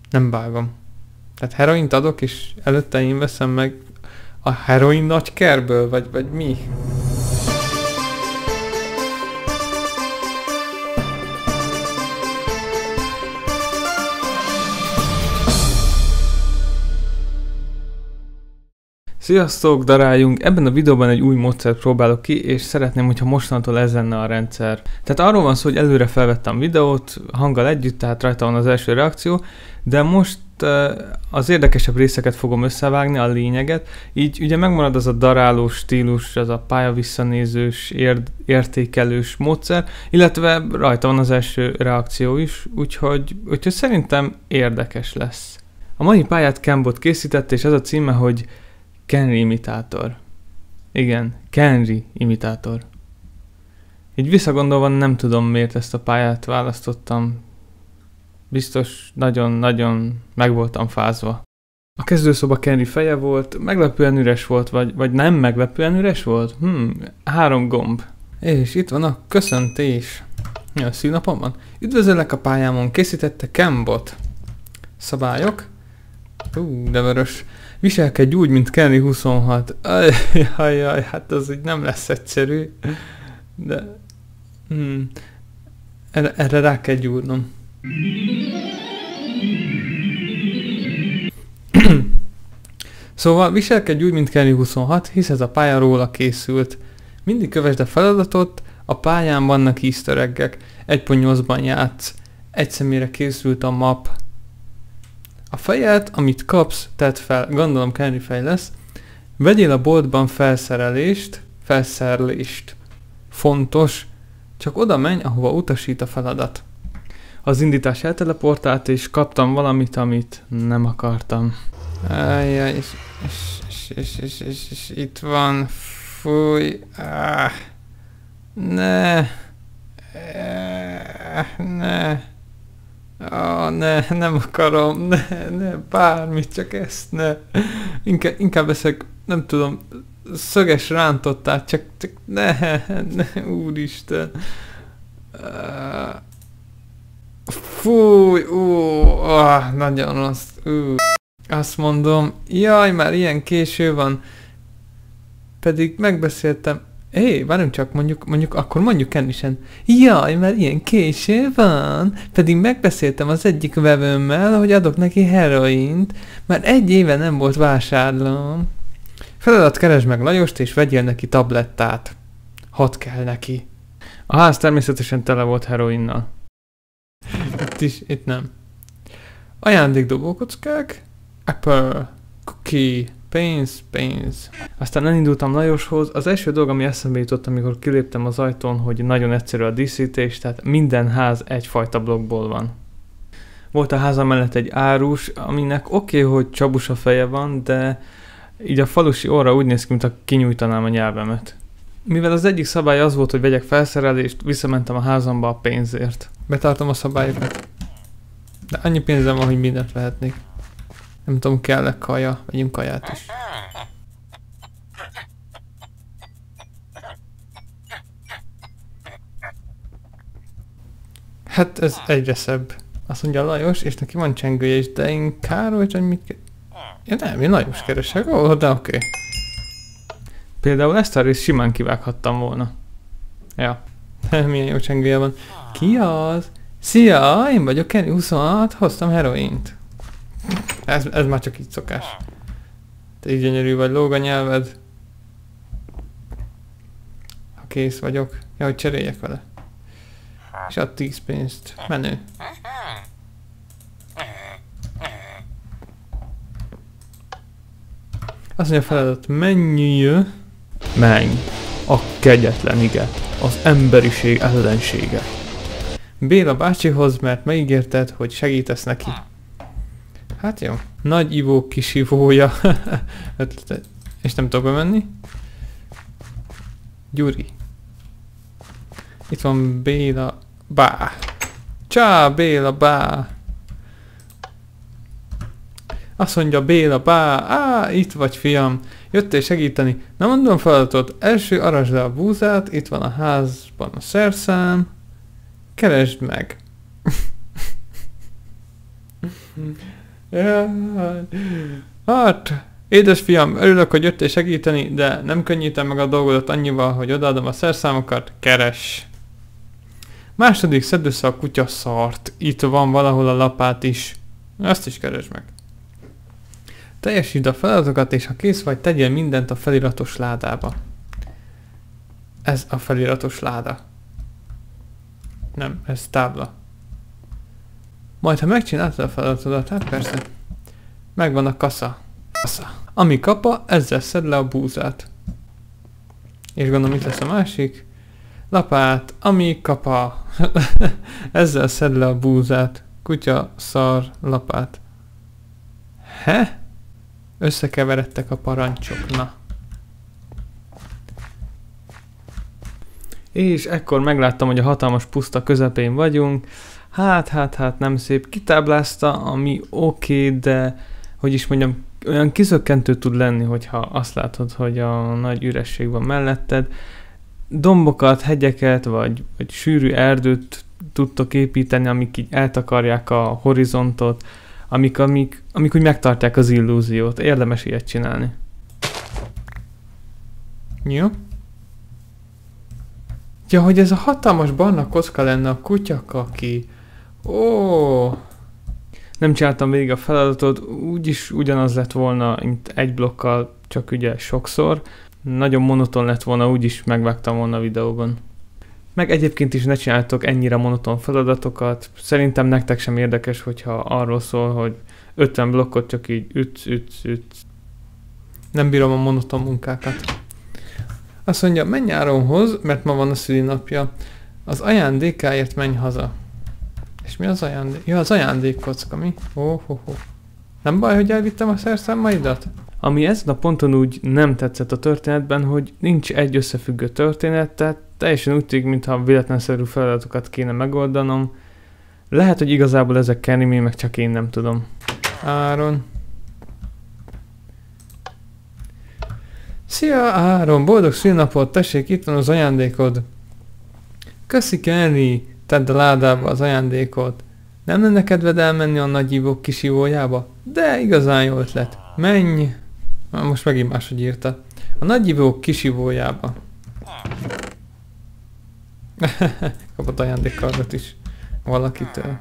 Nem vágom. Tehát heroint adok, és előtte én veszem meg a heroin nagy kerből, vagy mi? Sziasztok, daráljunk! Ebben a videóban egy új módszert próbálok ki, és szeretném, hogyha mostantól ez lenne a rendszer. Tehát arról van szó, hogy előre felvettem videót, hanggal együtt, tehát rajta van az első reakció, de most az érdekesebb részeket fogom összevágni, a lényeget, így ugye megmarad az a darálós stílus, az a pálya visszanézős, értékelős módszer, illetve rajta van az első reakció is, úgyhogy szerintem érdekes lesz. A mai pályát Kenbot készítette, és ez a címe, hogy Kenry imitátor. Igen, Kenry imitátor. Így visszagondolva nem tudom, miért ezt a pályát választottam. Biztos nagyon-nagyon meg voltam fázva. A kezdőszoba Kenry feje volt, meglepően üres volt, vagy nem meglepően üres volt? 3 gomb. És itt van a köszöntés. Ja, szűnapom van. Üdvözöllek a pályámon, készítette Kenbot. Szabályok. De vörös. Viselkedj úgy, mint Kenry 26. Ajjaj, hát az így nem lesz egyszerű. De... Erre rá kell gyúrnom. Szóval viselkedj úgy, mint Kenry 26, hisz ez a pálya róla készült. Mindig kövesd a feladatot, a pályán vannak easter eggek. 1.8-ban játsz. Egy személyre készült a map. A fejet, amit kapsz, tedd fel, gondolom Kenry fej lesz. Vegyél a boltban felszerelést. Fontos, csak oda menj, ahova utasít a feladat. Az indítás elteleportált, és kaptam valamit, amit nem akartam. Ajjaj, és itt van, fúj, ne, nem akarom, ne, bármit, csak ezt ne. Inkább eszek, nem tudom, szöges rántottát, csak ne, úristen. Fúj, nagyon rossz, Azt mondom, jaj, már ilyen késő van. Pedig megbeszéltem. Várjunk csak, mondjuk Kenrysen. Jaj, már ilyen késő van. Pedig megbeszéltem az egyik vevőmmel, hogy adok neki heroint. Már 1 éve nem volt vásárlóm. Feladat, keresd meg Lajost, és vegyél neki tablettát. 6 kell neki. A ház természetesen tele volt heroinnal. Itt nem. Ajándékdobókockák. Apple. Cookie. Pénz. Aztán elindultam Lajoshoz. Az első dolog, ami eszembe jutott, amikor kiléptem az ajtón, hogy nagyon egyszerű a díszítés, tehát minden ház egyfajta blokkból van. Volt a házam mellett egy árus, aminek oké, hogy csabus a feje van, de így a falusi orra úgy néz ki, mintha kinyújtanám a nyelvemet. Mivel az egyik szabály az volt, hogy vegyek felszerelést, visszamentem a házamba a pénzért. Betartom a szabályokat. De annyi pénzem van, hogy mindent vehetnék. Nem tudom, kell-e kaja, vegyünk kaját is. Hát ez egyre szebb. Azt mondja Lajos, és neki van csengője is, de én Károly, hogy mit én Lajos keresek, de oké. Például ezt a részt simán kivághattam volna. Ja, milyen jó csengője van. Ki az? Szia, én vagyok Kenry 26, hoztam heroint. Ez már csak így szokás. Te így gyönyörű vagy, lóg a nyelved. Ha kész vagyok. Ja, hogy cseréljek vele. És ad 10 pénzt. Menő. Azt mondja feladat, menj. A kegyetlen iget. Az emberiség ellensége. Béla bácsihoz, mert megígérted, hogy segítesz neki. Hát jó. Nagy ivó kis ivója. És nem tudok bemenni. Gyuri. Itt van Béla. Bá. Csá, Béla, bá. Azt mondja Béla, bá. Itt vagy, fiam. Jöttél segíteni. Na, mondom feladatot. Első arasd le a búzát. Itt van a házban a szerszám. Keresd meg. Hát, édes fiam, örülök, hogy jöttél segíteni, de nem könnyítem meg a dolgodat annyival, hogy odaadom a szerszámokat, keres. Második, szedd össze a kutya szart. Itt van valahol a lapát is. Ezt is keresd meg. Teljesítsd a feladatokat, és ha kész vagy, tegyél mindent a feliratos ládába. Ez a feliratos láda. Nem, ez tábla. Majd, ha megcsináltad a feladatodat, hát persze. Megvan a kasza. Ami kapa, ezzel szedd le a búzát. És gondolom, itt lesz a másik. Lapát, ami kapa. Ezzel szedd le a búzát. Kutya, szar, lapát. He? Összekeveredtek a parancsok, na. És ekkor megláttam, hogy a hatalmas puszta közepén vagyunk. Hát nem szép. Kitáblázta, ami oké, de hogy is mondjam, olyan kizökkentő tud lenni, hogyha azt látod, hogy a nagy üresség van melletted. Dombokat, hegyeket, vagy sűrű erdőt tudtok építeni, amik így eltakarják a horizontot, amik úgy megtartják az illúziót. Érdemes ilyet csinálni. Jó. Ja, hogy ez a hatalmas barna kocka lenne a kutyakaki. Ó. Nem csináltam végig a feladatot, úgyis ugyanaz lett volna, mint egy blokkal, csak ugye sokszor. Nagyon monoton lett volna, úgyis megvágtam volna a videóban. Meg egyébként is ne csináltok ennyire monoton feladatokat. Szerintem nektek sem érdekes, hogyha arról szól, hogy 50 blokkot csak így ütsz. Nem bírom a monoton munkákat. Azt mondja, menj Áronhoz, mert ma van a szülinapja. Az ajándékáért menj haza. És mi az ajándék? Ja, az ajándékkocka, mi? Nem baj, hogy elvittem a szerszámaidat? Ami ezen a ponton úgy nem tetszett a történetben, hogy nincs egy összefüggő történet, tehát teljesen úgy tűnik, mintha véletlenszerű feladatokat kéne megoldanom. Lehet, hogy igazából ezek Kenny, meg csak én nem tudom. Áron. Szia Áron, boldog szülinapot, tessék, itt van az ajándékod. Köszi Kenny, tedd a ládába az ajándékot. Nem lenne kedved elmenni a nagyívók kisívójába? De igazán jó ötlet. Menj! Most megint máshogy írta. A nagyívók kisívójába. Kapott ajándékkardot is valakitől.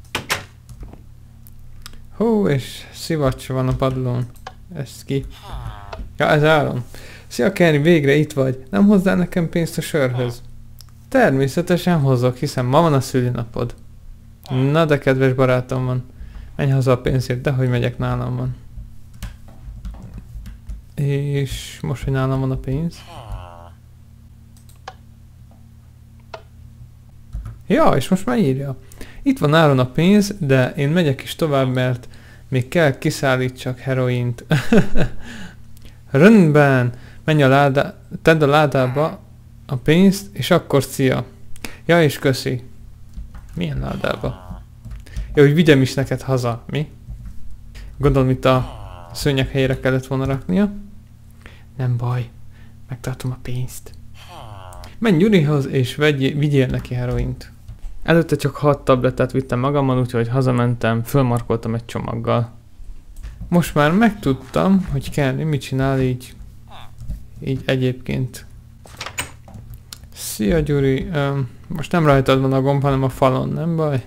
Hú, és szivacs van a padlón. Ez ki? Ja, ez Áron. Szia Kenny, végre itt vagy. Nem hozzál nekem pénzt a sörhöz? Természetesen hozok, hiszen ma van a szülinapod. Na de kedves barátom van. Menj haza a pénzért, de hogy megyek, nálam van. És most, hogy nálam van a pénz. Ja, és most már írja. Itt van Áron a pénz, de én megyek is tovább, mert még kell kiszállítsak heroint. Rendben, menj tedd a ládába a pénzt, és akkor szia. Ja, és köszi. Milyen ládába? Ja, hogy vigyem is neked haza, mi? Gondolom, itt a szőnyeg helyére kellett volna raknia. Nem baj, megtartom a pénzt. Menj Gyurihoz, és vigyél neki heroint. Előtte csak 6 tablettát vittem magammal, úgyhogy hazamentem, fölmarkoltam egy csomaggal. Most már megtudtam, hogy kell, mit csinál így egyébként. Szia Gyuri, most nem rajtad van a gomb, hanem a falon, nem baj?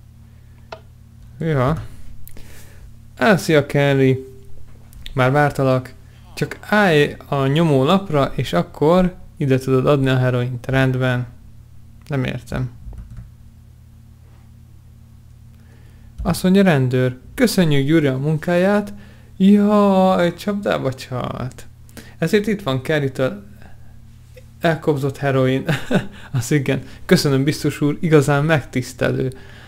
Ja. Szia Kelly, már vártalak, csak állj a nyomólapra, és akkor ide tudod adni a heroint. Rendben. Nem értem. Azt mondja rendőr, köszönjük Gyuri a munkáját. Jaj, csapdába csalt. Ezért itt van Kellytől elkobzott heroin. Az igen. Köszönöm biztos úr, igazán megtisztelő.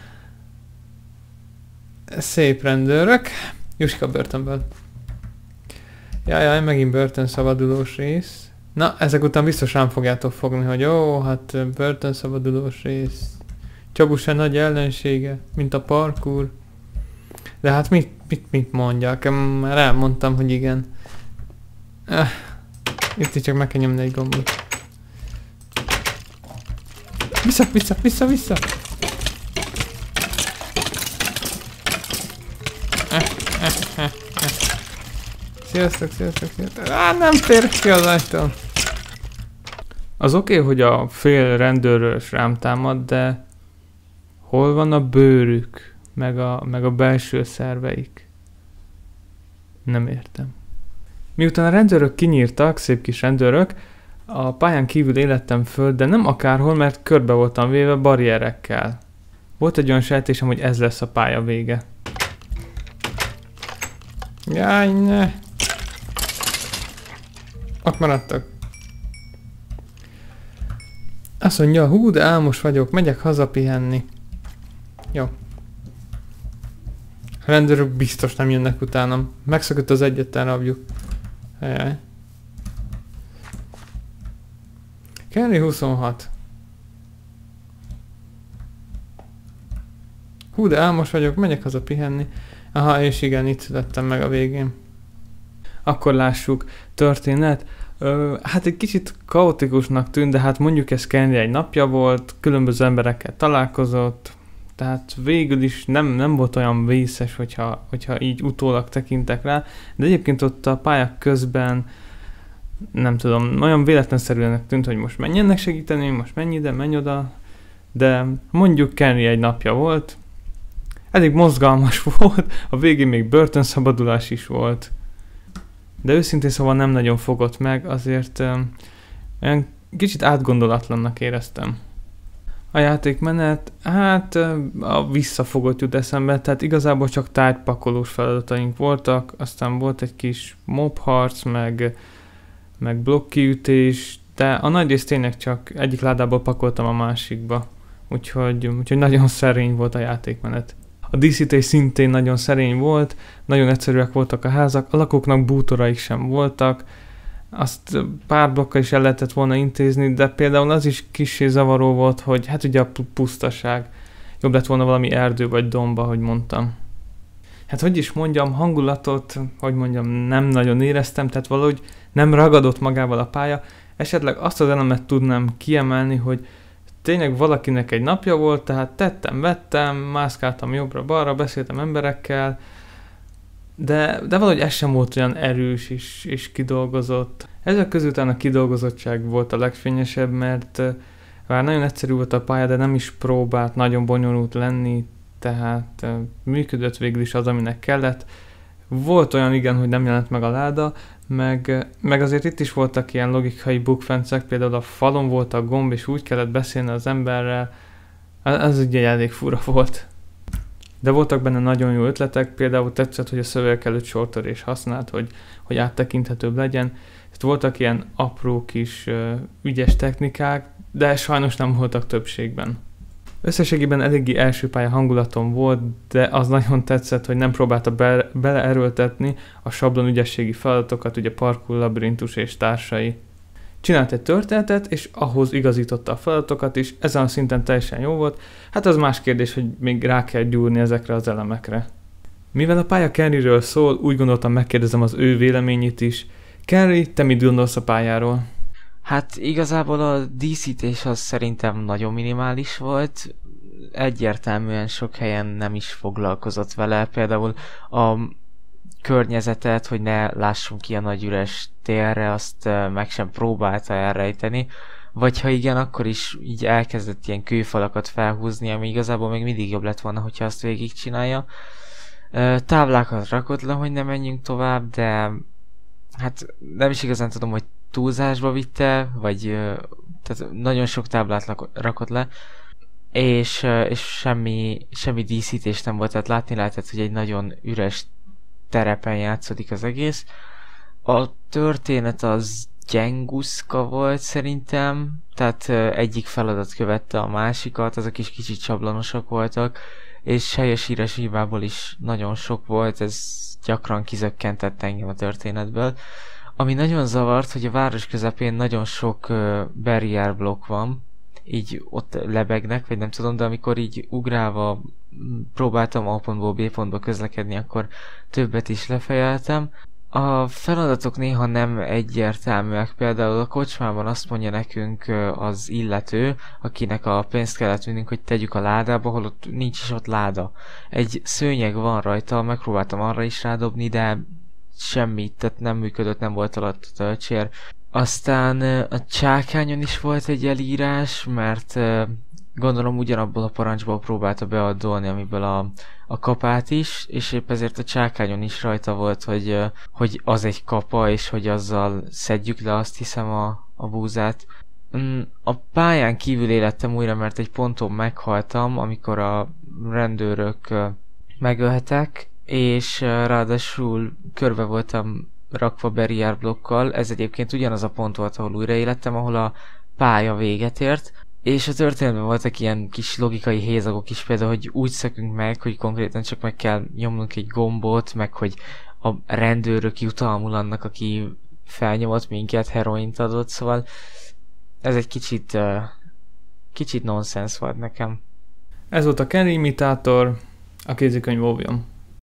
Szép rendőrök. Juska börtönből. Jaj, megint börtönszabadulós rész. Na, ezek után biztos rám fogjátok fogni, hogy ó, hát börtönszabadulós rész. Csabu se nagy ellensége, mint a parkour. De hát mit mondjak? Már elmondtam, hogy igen. Itt is csak meg kell nyomni egy gombot. Vissza! Sziasztok, sziasztok, sziasztok. Nem fér ki az ajtón. Az oké, hogy a fél rendőrös rám támad, de hol van a bőrük, meg a belső szerveik? Nem értem. Miután a rendőrök kinyírtak, szép kis rendőrök, a pályán kívül élettem föl, de nem akárhol, mert körbe voltam véve barrierekkel. Volt egy olyan sejtésem, hogy ez lesz a pálya vége. Jaj, ne! Ott maradtak. Azt mondja, hú, de álmos vagyok, megyek haza pihenni. Jó. A rendőrök biztos nem jönnek utánam. Megszökött az egyetlen rabjuk. Ajaj. Kenny 26. Hú, de álmos vagyok, megyek haza pihenni. Aha, és igen, itt születtem meg a végén. Akkor lássuk, történet. Hát egy kicsit kaotikusnak tűnt, de hát mondjuk ez Kenny egy napja volt, különböző emberekkel találkozott, tehát végül is nem volt olyan vészes, hogyha így utólag tekintek rá, de egyébként ott a pályák közben nem tudom, olyan véletlenszerűen tűnt, hogy most menj ennek segíteni, most menj ide, menj oda, de mondjuk Kenny egy napja volt, elég mozgalmas volt, a végén még börtönszabadulás is volt, de őszintén szóval nem nagyon fogott meg, azért olyan kicsit átgondolatlannak éreztem. A játékmenet, hát a visszafogott jut eszembe, tehát igazából csak tárgypakolós feladataink voltak, aztán volt egy kis mobharc, meg blokkkiütés, de a nagy rész tényleg csak egyik ládából pakoltam a másikba, úgyhogy nagyon szerény volt a játékmenet. A díszítés szintén nagyon szerény volt, nagyon egyszerűek voltak a házak, a lakóknak bútoraik sem voltak, azt pár blokkal is el lehetett volna intézni, de például az is kissé zavaró volt, hogy hát ugye a pusztaság, jobb lett volna valami erdő vagy domba, hogy mondtam. Hát hogy is mondjam, hangulatot, hogy mondjam, nem nagyon éreztem, tehát valahogy nem ragadott magával a pálya, esetleg azt az elemet tudnám kiemelni, hogy tényleg valakinek egy napja volt, tehát tettem-vettem, mászkáltam jobbra-balra, beszéltem emberekkel, de valahogy ez sem volt olyan erős és kidolgozott. Ezek közután a kidolgozottság volt a legfényesebb, mert bár nagyon egyszerű volt a pálya, de nem is próbált nagyon bonyolult lenni, tehát működött végül is az, aminek kellett. Volt olyan igen, hogy nem jelent meg a láda, meg azért itt is voltak ilyen logikai bukfencek, például a falon volt a gomb, és úgy kellett beszélni az emberrel, az ugye elég fura volt. De voltak benne nagyon jó ötletek, például tetszett, hogy a szövegek előtt sortörés használt, hogy áttekinthetőbb legyen. Itt voltak ilyen apró kis ügyes technikák, de sajnos nem voltak többségben. Összességében eléggé első pálya hangulatom volt, de az nagyon tetszett, hogy nem próbálta beleerőltetni a sablon ügyességi feladatokat, ugye parkour, labirintus és társai. Csinált egy történetet, és ahhoz igazította a feladatokat is, ezen a szinten teljesen jó volt, hát az más kérdés, hogy még rá kell gyúrni ezekre az elemekre. Mivel a pálya Kenryről szól, úgy gondoltam megkérdezem az ő véleményét is. Kenry, te mit gondolsz a pályáról? Hát igazából a díszítés az szerintem nagyon minimális volt, egyértelműen sok helyen nem is foglalkozott vele, például a környezetet, hogy ne lássunk ki a nagy üres térre, azt meg sem próbálta elrejteni, vagy ha igen, akkor is így elkezdett ilyen kőfalakat felhúzni, ami igazából még mindig jobb lett volna, hogyha azt végigcsinálja. Táblákat rakott le, hogy ne menjünk tovább, de hát nem is igazán tudom, hogy túlzásba vitte, vagy tehát nagyon sok táblát rakott le, és semmi díszítés nem volt, tehát látni lehetett, hogy egy nagyon üres terepen játszódik az egész. A történet az gyenguszka volt szerintem, tehát egyik feladat követte a másikat, azok is kicsit sablonosak voltak, és helyesírás hibából is nagyon sok volt, ez gyakran kizökkentett engem a történetből. Ami nagyon zavart, hogy a város közepén nagyon sok barrier blokk van, így ott lebegnek, vagy nem tudom, de amikor így ugrálva próbáltam A pontból B pontba közlekedni, akkor többet is lefejeltem. A feladatok néha nem egyértelműek, például a kocsmában azt mondja nekünk az illető, akinek a pénzt kellett vinnünk, hogy tegyük a ládába, holott nincs is ott láda. Egy szőnyeg van rajta, megpróbáltam arra is rádobni, de semmit, tehát nem működött, nem volt alatt a töltsér. Aztán a csákányon is volt egy elírás, mert gondolom ugyanabból a parancsból próbálta beaddolni, amiből a kapát is, és épp ezért a csákányon is rajta volt, hogy az egy kapa, és hogy azzal szedjük le, azt hiszem, a búzát. A pályán kívül élettem újra, mert egy ponton meghaltam, amikor a rendőrök megölhetek, és ráadásul körbe voltam rakva barrier blokkal. Ez egyébként ugyanaz a pont volt, ahol újraélettem, ahol a pálya véget ért, és a történetben voltak ilyen kis logikai hézagok is, például, hogy úgy szökünk meg, hogy konkrétan csak meg kell nyomnunk egy gombot, meg hogy a rendőrök jutalmul annak, aki felnyomott minket, heroint adott, szóval ez egy kicsit nonsens volt nekem. Ez volt a Kenry Imitátor, a kézikönyv óvjon.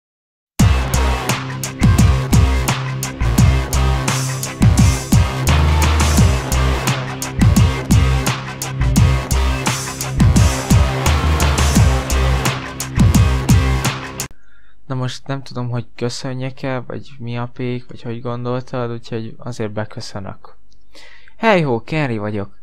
Na most nem tudom, hogy köszönjek-e, vagy mi a pék, vagy hogy gondoltad, úgyhogy azért beköszönök. Hey ho, Kenry vagyok!